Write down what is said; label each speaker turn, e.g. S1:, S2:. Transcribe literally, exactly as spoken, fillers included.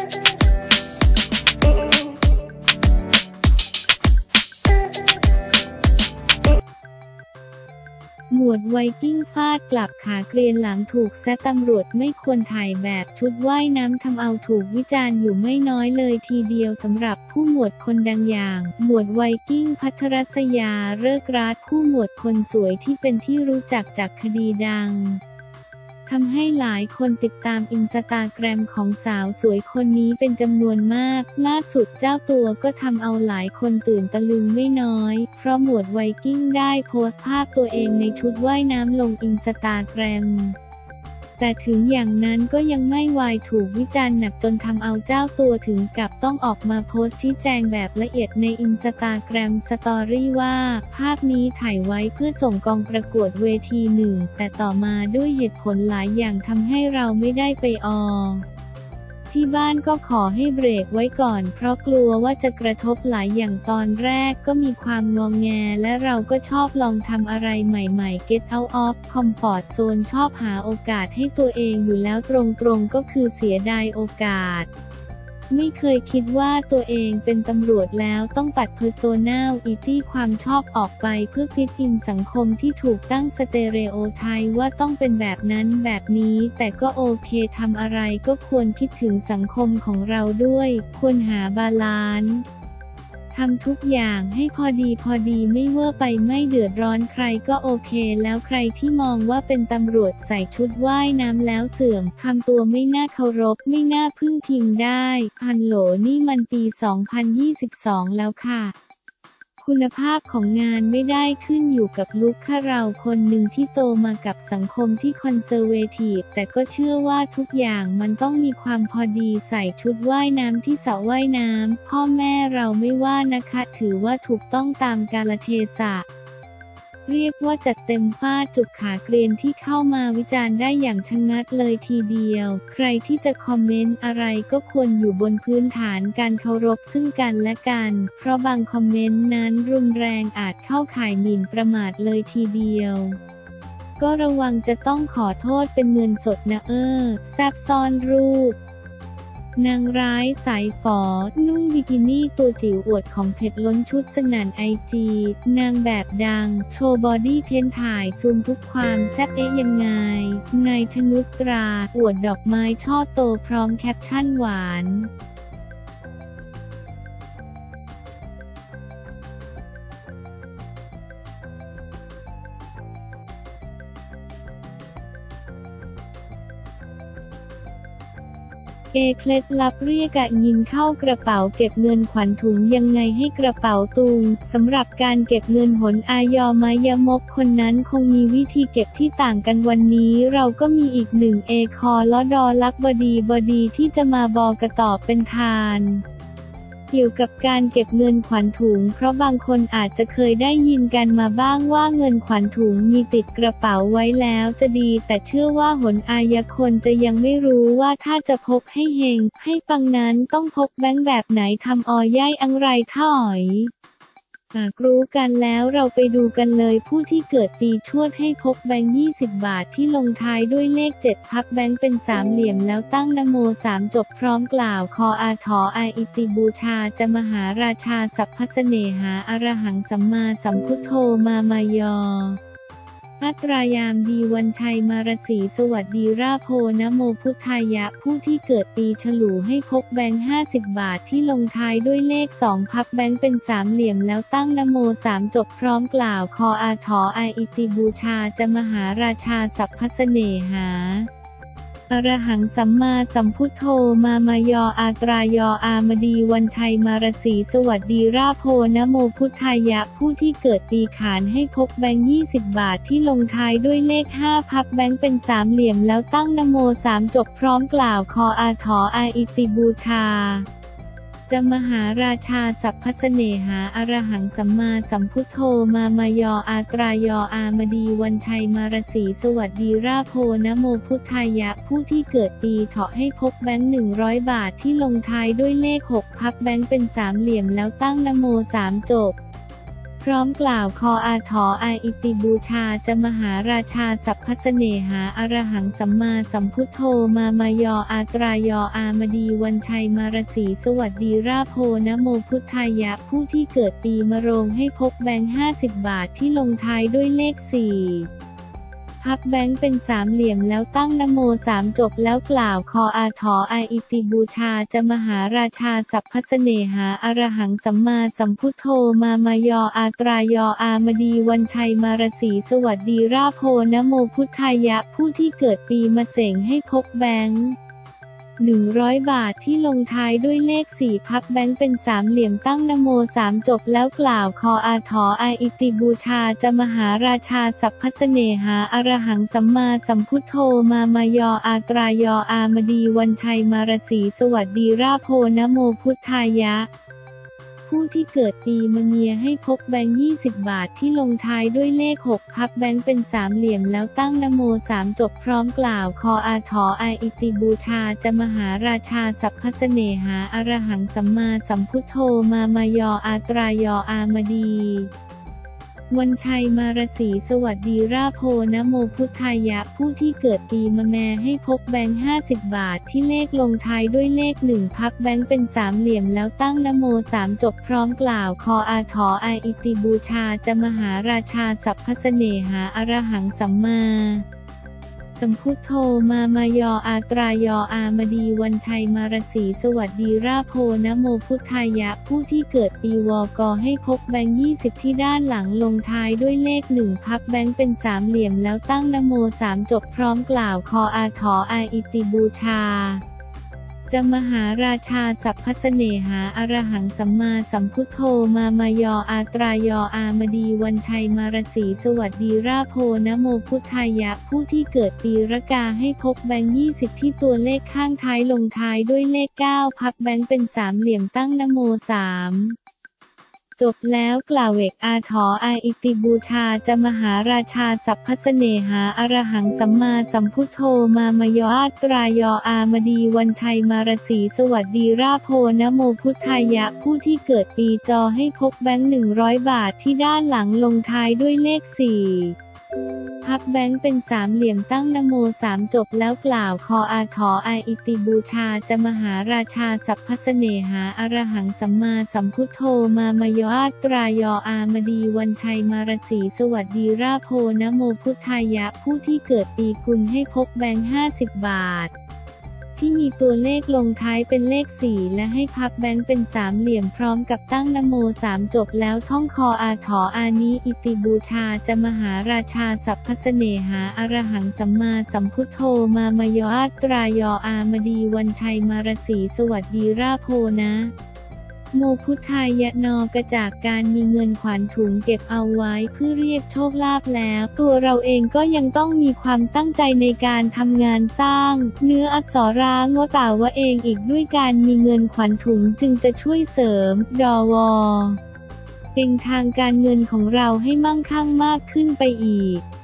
S1: หมวดไวกิ้งฟาดกลับขาเกรียนหลังถูกแซะตำรวจไม่ควรถ่ายแบบชุดว่ายน้ำทำเอาถูกวิจารณ์อยู่ไม่น้อยเลยทีเดียวสำหรับผู้หมวดคนดังอย่างหมวดไวกิ้งภัทรศยาฤกษ์รัตน์ผู้หมวดคนสวยที่เป็นที่รู้จักจากคดีดังทำให้หลายคนติดตามอินสตาแกรมของสาวสวยคนนี้เป็นจำนวนมากล่าสุดเจ้าตัวก็ทำเอาหลายคนตื่นตะลึงไม่น้อยเพราะหมวดไวกิ้งได้โพสต์ภาพตัวเองในชุดว่ายน้ำลงอินสตาแกรมแต่ถึงอย่างนั้นก็ยังไม่วายถูกวิจารณ์หนักจนทำเอาเจ้าตัวถึงกับต้องออกมาโพสต์ชี้แจงแบบละเอียดในอินสตาแกรมสตอรี่ว่าภาพนี้ถ่ายไว้เพื่อส่งกองประกวดเวทีหนึ่งแต่ต่อมาด้วยเหตุผลหลายอย่างทำให้เราไม่ได้ไปออที่บ้านก็ขอให้เบรกไว้ก่อนเพราะกลัวว่าจะกระทบหลายอย่างตอนแรกก็มีความงอแงและเราก็ชอบลองทำอะไรใหม่ๆ Get out of comfort zone ชอบหาโอกาสให้ตัวเองอยู่แล้วตรงๆก็คือเสียดายโอกาสไม่เคยคิดว่าตัวเองเป็นตำรวจแล้วต้องตัด personality ความชอบออกไปเพื่อฟิตอินสังคมที่ถูกตั้งสเตเรโอไทป์ว่าต้องเป็นแบบนั้นแบบนี้แต่ก็โอเคทำอะไรก็ควรคิดถึงสังคมของเราด้วยควรหาบาลานซ์ทำทุกอย่างให้พอดีพอดีไม่เวอร์ไปไม่เดือดร้อนใครก็โอเคแล้วใครที่มองว่าเป็นตำรวจใส่ชุดว่ายน้ำแล้วเสื่อมทำตัวไม่น่าเคารพไม่น่าพึ่งพิงได้ฮัลโหลนี่มันปีสองพันยี่สิบสองแล้วค่ะคุณภาพของงานไม่ได้ขึ้นอยู่กับลุคค่ะเราคนหนึ่งที่โตมากับสังคมที่คอนเซอร์เวทีฟแต่ก็เชื่อว่าทุกอย่างมันต้องมีความพอดีใส่ชุดว่ายน้ำที่สระว่ายน้ำพ่อแม่เราไม่ว่านะคะถือว่าถูกต้องตามกาลเทศะเรียกว่าจัดเต็มฟาดจุกขาเกรียนที่เข้ามาวิจารณ์ได้อย่างชะงัดเลยทีเดียวใครที่จะคอมเมนต์อะไรก็ควรอยู่บนพื้นฐานการเคารพซึ่งกันและกันเพราะบางคอมเมนต์นั้นรุนแรงอาจเข้าข่ายหมิ่นประมาทเลยทีเดียวก็ระวังจะต้องขอโทษเป็นเงินสดนะเออแซบซ่อนรูปนางร้ายสายฝอนุ่งบิกินี่ตัวจิ๋วอวดของเผ็ดล้นชุดสนั่นไอจีนางแบบดังโชว์บอดี้เพนถ่ายซูมทุกความแซ่บเอ๊ะยังไงนายชนุตราอวดดอกไม้ช่อโตพร้อมแคปชั่นหวานเอเคล็ดลับเรียกะยินเข้ากระเป๋าเก็บเงินขวัญถุงยังไงให้กระเป๋าตุงสำหรับการเก็บเงินหนอายอมายมกคนนั้นคงมีวิธีเก็บที่ต่างกันวันนี้เราก็มีอีกหนึ่งเอคอลดอลักบดีบดีที่จะมาบอกระตอบเป็นทานเกี่ยวกับการเก็บเงินขวัญถุงเพราะบางคนอาจจะเคยได้ยินกันมาบ้างว่าเงินขวัญถุงมีติดกระเป๋าไว้แล้วจะดีแต่เชื่อว่าหนอายคนจะยังไม่รู้ว่าถ้าจะพกให้เฮงให้ปังนั้นต้องพกแบงค์แบบไหนทำอย่ายอังไรท่อยหากรู้กันแล้วเราไปดูกันเลยผู้ที่เกิดปีชวดให้พกแบงค์ยี่สิบบาทที่ลงท้ายด้วยเลขเจ็ดพับแบงค์เป็นสามเหลี่ยมแล้วตั้งนะโมสามจบพร้อมกล่าวคออาถออาอิติบูชาจะมหาราชาสัพพเสน่หาอรหังสัมมาสัมพุทโธมามายออัตรายามดีวันชัยมารสีสวัสดีราโพนะโมพุทธายะผู้ที่เกิดปีฉลูให้พกแบงค์ห้าสิบบาทที่ลงท้ายด้วยเลขสองพับแบงค์เป็นสามเหลี่ยมแล้วตั้งนะโมสามจบพร้อมกล่าวคออาถออาอิติบูชาจะมหาราชาสัพพเสน่หาอรหังสัมมาสัมพุทโธมามายออาตรายออามดีวันชัยมารสีสวัสดีราโพนะโมพุทธายะผู้ที่เกิดปีขานให้พกแบงค์ยี่สิบบาทที่ลงท้ายด้วยเลขห้าพับแบงค์เป็นสามเหลี่ยมแล้วตั้งนะโมสามจบพร้อมกล่าวคออาถออาอิติบูชาจะมหาราชาสัพพเสน่หาอรหังสัมมาสัมพุทโธมามายออาตรายออามดีวันชัยมารสีสวัสดีราโพนะโมพุทธายะผู้ที่เกิดปีเถาะให้พกแบงค์หนึ่งร้อยบาทที่ลงท้ายด้วยเลขหกพับแบงค์เป็นสามเหลี่ยมแล้วตั้งนะโมสามจบพร้อมกล่าวคออาถออาอิติบูชาจะมหาราชาสัพพเสน่หาอรหังสัมมาสัมพุทโธมามายออาตรายออามดีวันชัยมารสีสวัสดีราโพนะโมพุทธายะผู้ที่เกิดปีมะโรงให้พกแบงค์ห้าสิบบาทที่ลงท้ายด้วยเลขสี่พับแบงค์เป็นสามเหลี่ยมแล้วตั้งนะโมสามจบแล้วกล่าวคออาถออาอิติบูชาจะมหาราชาสัพพเสน่หาอรหังสัมมาสัมพุทโธมามายออาตรายออามดีวันชัยมารสีสวัสดีราโพนะโมพุทธายะผู้ที่เกิดปีมะเสงให้พกแบงค์หนึ่งร้อยบาทที่ลงท้ายด้วยเลขสี่พับแบงค์เป็นสามเหลี่ยมตั้งนะโมสามจบแล้วกล่าวคออาถออาอิติบูชาจะมหาราชาสัพพเสน่หาอรหังสัมมาสัมพุทโธมามายออาตรายออามดีวันชัยมารสีสวัสดีราโพนะโมพุทธายะผู้ที่เกิดปีมะเมียให้พกแบงค์ยี่สิบบาทที่ลงท้ายด้วยเลขหกพับแบงค์เป็นสามเหลี่ยมแล้วตั้งนะโมสามจบพร้อมกล่าวคออาถออาอิติบูชาจะมหาราชาสัพพเสน่หาอรหังสัมมาสัมพุทโธมามายออาตรายออามดีวันชัยมารสีสวัสดีราโพนะโมพุทธายะผู้ที่เกิดปีมะแม่ให้พกแบงค์ห้าสิบบาทที่เลขลงท้ายด้วยเลขหนึ่งพับแบงค์เป็นสามเหลี่ยมแล้วตั้งนะโมสามจบพร้อมกล่าวคออาถออาอิติบูชาจะมหาราชาสัพพเสน่หาอรหังสัมมาสัมพุทโธมามายออาตรายออามดีวันชัยมารสีสวัสดีราโพนะโมพุทธายะผู้ที่เกิดปีวกให้พกแบงค์ยี่สิบที่ด้านหลังลงท้ายด้วยเลขหนึ่งพับแบงค์เป็นสามเหลี่ยมแล้วตั้งนะโมสามจบพร้อมกล่าวคออาถออาอิติบูชาจะมหาราชาสัพพเสน่หาอรหังสัมมาสัมพุทโธมามายออาตรายออามดีวันชัยมารสีสวัสดีราโพนะโมพุทธายะผู้ที่เกิดปีรกาให้พกแบงค์ยี่สิบที่ตัวเลขข้างท้ายลงท้ายด้วยเลขเก้าพับแบงค์เป็นสามเหลี่ยมตั้งนะโมสามจบแล้วกล่าวเอกอาถออาอิติบูชาจะมหาราชาสัพพเสน่หาอรหังสัมมาสัมพุทโธมามายออาตรายออามดีวันชัยมารสีสวัสดีราโพนะโมพุทธายะผู้ที่เกิดปีจอให้พกแบงค์หนึ่งร้อยบาทที่ด้านหลังลงท้ายด้วยเลขสี่พับแบงค์เป็นสามเหลี่ยมตั้งนะโมสามจบแล้วกล่าวคออาถออาอิติบูชาจะมหาราชาสัพพเสน่หาอรหังสัมมาสัมพุทโธมามายออาตรายออามดีวันชัยมารสีสวัสดีราโพนะโมพุทธายะผู้ที่เกิดปีกุลให้พกแบงค์ห้าสิบบาทที่มีตัวเลขลงท้ายเป็นเลขสี่และให้พับแบงค์เป็นสามเหลี่ยมพร้อมกับตั้งนะโมสามจบแล้วท่องคออาถออานิอิติบูชาจะมหาราชาสัพพเสน่หาอรหังสัมมาสัมพุทโธมามายออาตรายออามดีวันชัยมารสีสวัสดีราโพนะโมพุทธายะนอกจากการมีเงินขวัญถุงเก็บเอาไว้เพื่อเรียกโชคลาภแล้วตัวเราเองก็ยังต้องมีความตั้งใจในการทำงานสร้างเนื้ออักษรงอต่าวะเองอีกด้วยการมีเงินขวัญถุงจึงจะช่วยเสริมดวเป็นทางการเงินของเราให้มั่งคั่งมากขึ้นไปอีก